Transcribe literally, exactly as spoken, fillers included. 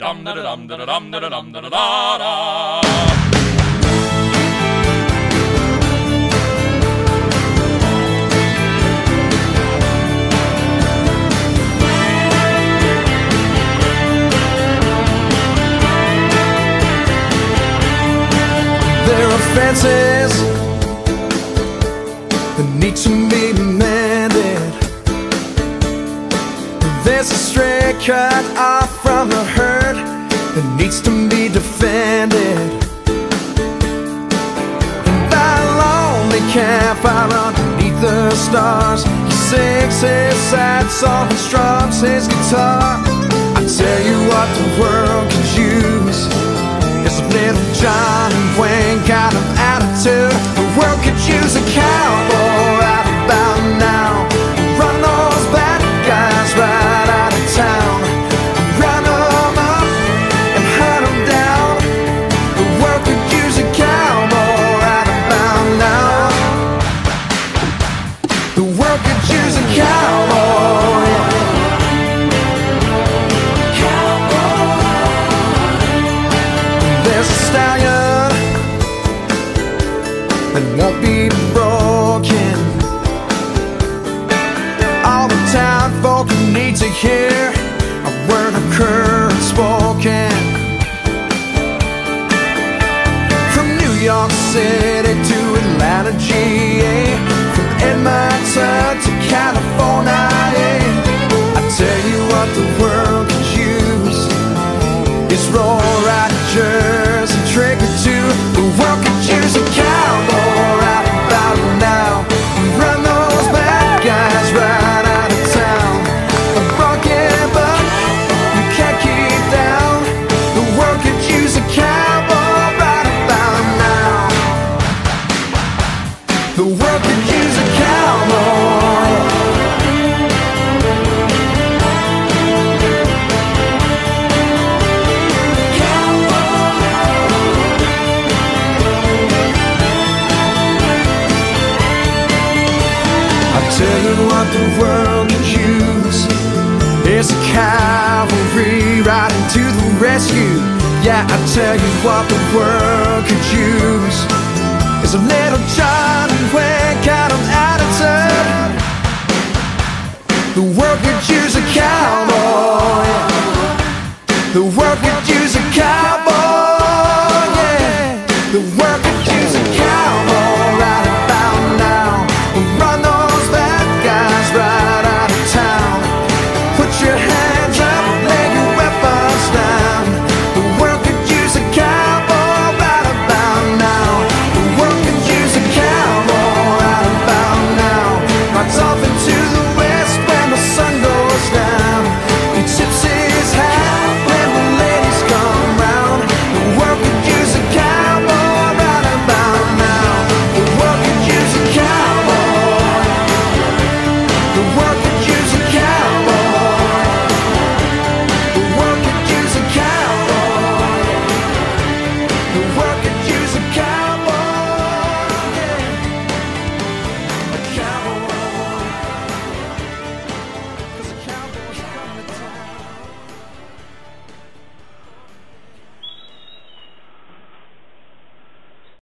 dum da dum da dum da dum da da. There are fences that need to be mended. There's a stray cut off from the herd that needs to be defended. And by a lonely campfire underneath the stars, he sings his sad song and strums his guitar. I tell you what the world could use is a little John Wayne kind of attitude. The world could use a cowboy out about now. Run those bad guys right out of town. Run them up and hunt them down. The world could use a cowboy out about now. The world could use a cowboy. There's a stallion that won't be broken. All the town folk need to hear a word of courage spoken. From New York City to Atlanta, G A, from Edmonton to California, I tell you what the world could use is roll riders and trick or two. The world could use a cowboy out about now. Run those bad guys right out of town. A broken buck you can't keep down. The world could use a cowboy right about now. The world could use a cowboy. Tell you what the world could use is a cavalry riding to the rescue. Yeah, I tell you what the world could use is a little John Wayne kind of attitude. The world could use a cowboy. The world could use a cowboy. Yeah, the world could use a cowboy.